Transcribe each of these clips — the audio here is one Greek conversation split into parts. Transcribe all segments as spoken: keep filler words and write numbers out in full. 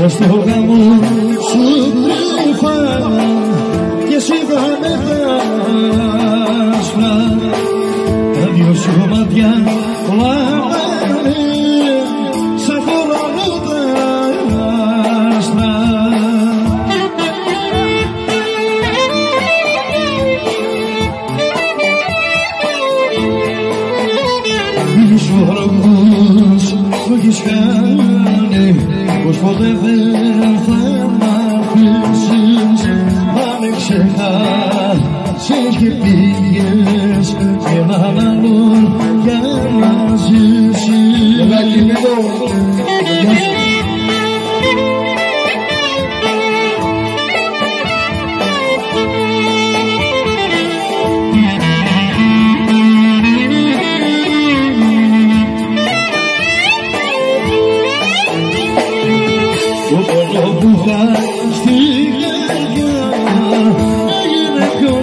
μες στο γάμο σου τρέφα και εσύ θα με θάσπα τα δυο σου μάτια λάβανε σαν χωρώνω τα άσπρα. Μη σου αργούς που έχεις κάνει πως ποτέ δεν θα μ' αφήσεις, μα με ξεχάσεις και πήγες και έναν άλλον για να ζήσεις. Το πόνο που είχα στην καρδιά έγινε πιο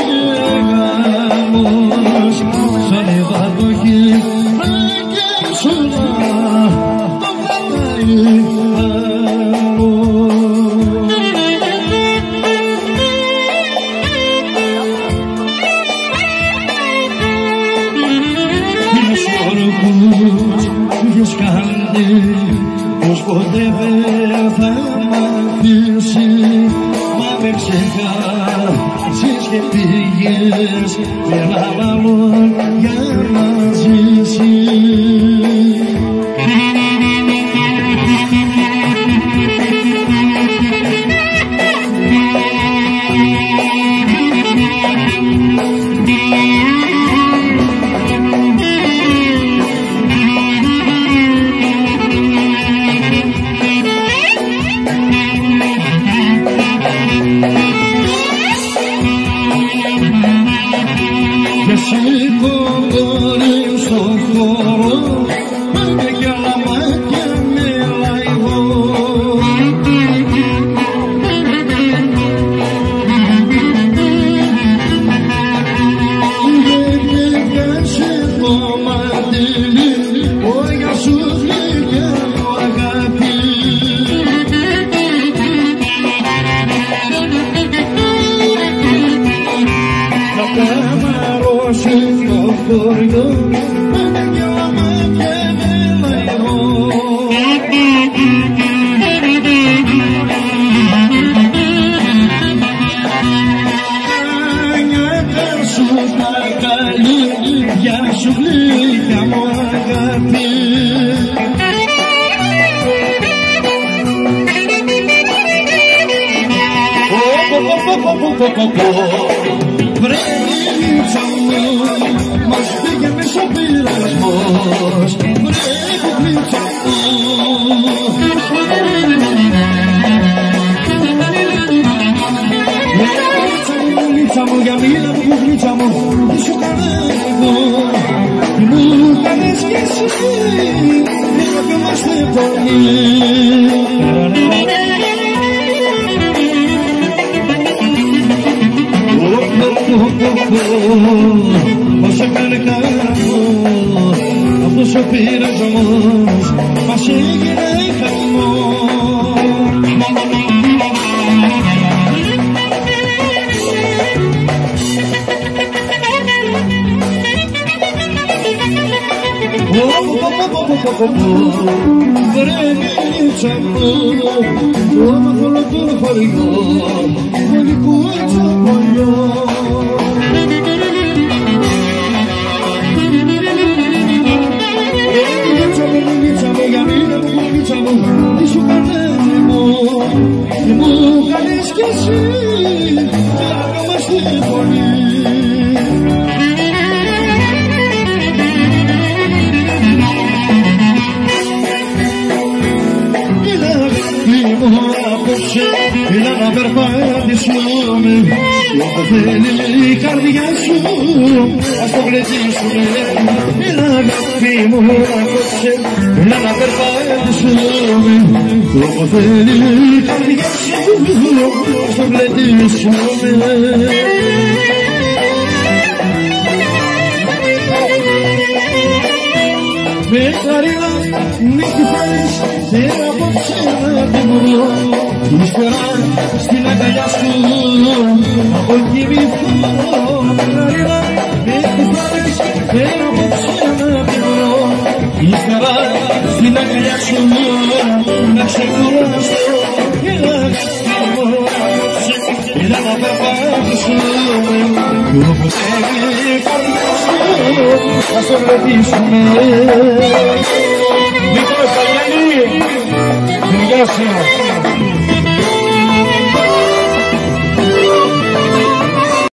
μεγάλος, σαν είδα το χειμώνα και ψωλά το κρατάει άλλος. Είναι σωρκούς που είχες κάνει πως ποτέ δεν θα μ' αφήσεις, μα με ξεχάσεις και πήγες με έναν άλλον για να ζήσεις. Και σηκώνει στον χώρο με κι άλλα μάτια με λαϊβό. Δεν πιάσε το μαντήλι, ο για σου γλυκιά μου αγάπη. Να καμαρώσει το χωριό με κι άλλα μάτια με λαϊβό. Νιώτα σου τα καλή, για σου γλυκιά μου αγάπη. Βρε γλίτσα μου, μας πήγε μέσα ο πειρασμός. Βρε γλίτσα μου, γλίτσα μου, για μίλα μου, γλίτσα μου, τι σου κανένα εγώ, τι μου κάνεις κι εσύ, αγαπημάστε πολύ. Όσο έκανε καλό αυτός ο πειρασμός μας έγινε χαμό. Βρε γλίτσα μου, το άμαθολο το χωριό μονικού έτσι απολιό. Γλίτσα μου, για μήνα μου, γλίτσα μου, τι σου κανένε μου, τι μου κάνεις κι εσύ, και αγαπημάστε πολύ. Έλα να περπατήσουμε, ό,τι θέλει η καρδιά σου, ας το γλεντήσουμε. Έλα αγάπη μου απόψε, έλα να περπατήσουμε, ό,τι θέλει η καρδιά σου, ας το γλεντήσουμε. Με Μαρίνα, μη κοιτάζεις, θέλω απόψε να τιμωρώ. Ύστερα στην αγκαλιά σου από κοιμηθώ. Μαρίνα, μη κοιτάζεις, θέλω απόψε να τιμωρώ. Ύστερα στην αγκαλιά σου να ξεκουράσω. Έλα τιμωρώ απόψε, έλα να περπατήσω. Κι όπως έγινε η καρδιά σου θα σε ρωτήσουμε. Νίκος Παγιάννη, γεια σου.